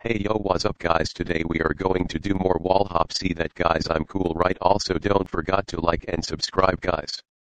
Hey yo, what's up guys? Today we are going to do more Wallhops. See that guys, I'm cool, right? Also don't forget to like and subscribe guys.